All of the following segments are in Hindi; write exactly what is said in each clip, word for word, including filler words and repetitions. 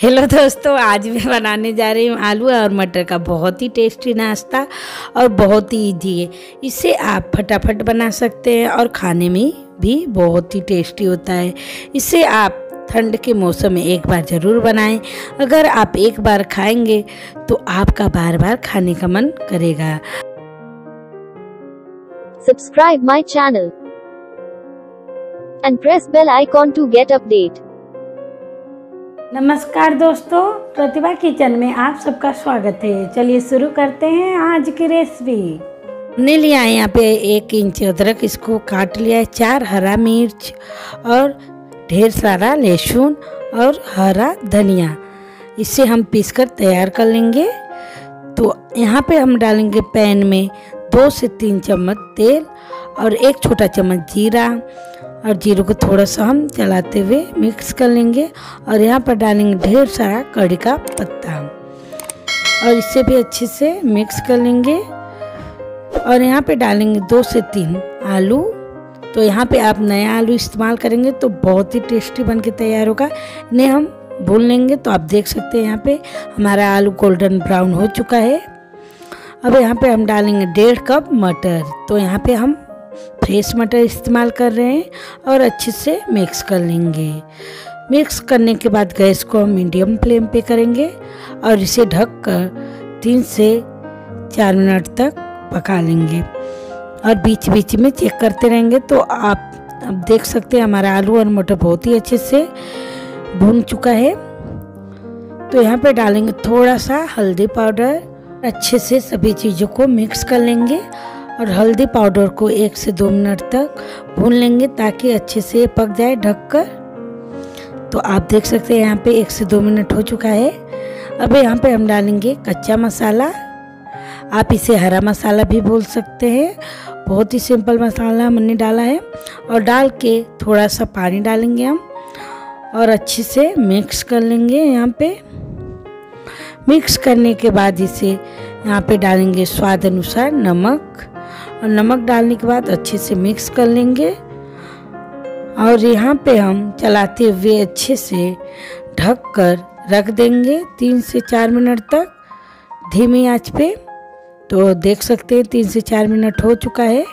हेलो दोस्तों, आज मैं बनाने जा रही हूँ आलू और मटर का बहुत ही टेस्टी नाश्ता और बहुत ही इजी है। इसे आप फटाफट बना सकते हैं और खाने में भी बहुत ही टेस्टी होता है। इसे आप ठंड के मौसम में एक बार ज़रूर बनाएं। अगर आप एक बार खाएंगे तो आपका बार बार खाने का मन करेगा। Subscribe my channel and press bell icon to get update. नमस्कार दोस्तों, प्रतिभा किचन में आप सबका स्वागत है। चलिए शुरू करते हैं आज की रेसिपी। हमने लिया है यहाँ पे एक इंच अदरक, इसको काट लिया है, चार हरा मिर्च और ढेर सारा लहसुन और हरा धनिया। इसे हम पीसकर तैयार कर लेंगे। तो यहाँ पे हम डालेंगे पैन में दो से तीन चम्मच तेल और एक छोटा चम्मच जीरा, और जीरे को थोड़ा सा हम चलाते हुए मिक्स कर लेंगे। और यहाँ पर डालेंगे ढेर सारा कड़ी का पत्ता और इसे भी अच्छे से मिक्स कर लेंगे। और यहाँ पे डालेंगे दो से तीन आलू। तो यहाँ पे आप नया आलू इस्तेमाल करेंगे तो बहुत ही टेस्टी बन के तैयार होगा। इन्हें हम भून लेंगे। तो आप देख सकते हैं यहाँ पे हमारा आलू गोल्डन ब्राउन हो चुका है। अब यहाँ पे हम डालेंगे डेढ़ कप मटर। तो यहाँ पे हम फ्रेश मटर इस्तेमाल कर रहे हैं और अच्छे से मिक्स कर लेंगे। मिक्स करने के बाद गैस को हम मीडियम फ्लेम पे करेंगे और इसे ढककर तीन से चार मिनट तक पका लेंगे और बीच बीच में चेक करते रहेंगे। तो आप अब देख सकते हैं हमारा आलू और मटर बहुत ही अच्छे से भून चुका है। तो यहाँ पे डालेंगे थोड़ा सा हल्दी पाउडर। अच्छे से सभी चीज़ों को मिक्स कर लेंगे और हल्दी पाउडर को एक से दो मिनट तक भून लेंगे ताकि अच्छे से पक जाए ढककर। तो आप देख सकते हैं यहाँ पे एक से दो मिनट हो चुका है। अब यहाँ पे हम डालेंगे कच्चा मसाला। आप इसे हरा मसाला भी बोल सकते हैं। बहुत ही सिंपल मसाला हमने डाला है। और डाल के थोड़ा सा पानी डालेंगे हम और अच्छे से मिक्स कर लेंगे। यहाँ पे मिक्स करने के बाद इसे यहाँ पे डालेंगे स्वाद अनुसार नमक, और नमक डालने के बाद अच्छे से मिक्स कर लेंगे। और यहाँ पे हम चलाते हुए अच्छे से ढक कर रख देंगे तीन से चार मिनट तक धीमी आंच पे। तो देख सकते हैं तीन से चार मिनट हो चुका है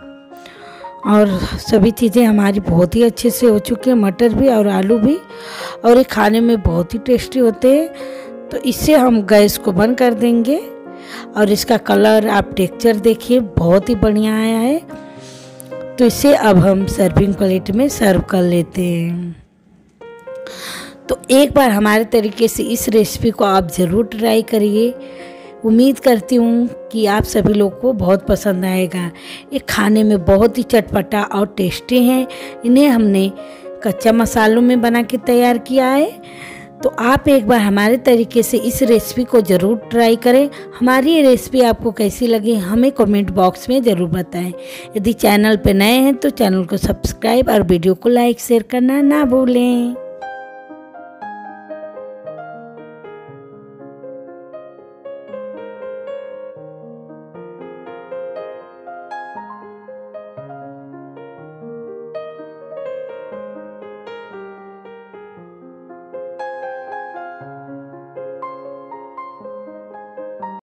और सभी चीज़ें हमारी बहुत ही अच्छे से हो चुकी हैं, मटर भी और आलू भी, और ये खाने में बहुत ही टेस्टी होते हैं। तो इससे हम गैस को बंद कर देंगे। और इसका कलर आप टेक्सचर देखिए बहुत ही बढ़िया आया है। तो इसे अब हम सर्विंग प्लेट में सर्व कर लेते हैं। तो एक बार हमारे तरीके से इस रेसिपी को आप ज़रूर ट्राई करिए। उम्मीद करती हूँ कि आप सभी लोगों को बहुत पसंद आएगा। ये खाने में बहुत ही चटपटा और टेस्टी हैं। इन्हें हमने कच्चा मसालों में बना के तैयार किया है। तो आप एक बार हमारे तरीके से इस रेसिपी को ज़रूर ट्राई करें। हमारी ये रेसिपी आपको कैसी लगी हमें कमेंट बॉक्स में ज़रूर बताएं। यदि चैनल पर नए हैं तो चैनल को सब्सक्राइब और वीडियो को लाइक शेयर करना ना भूलें।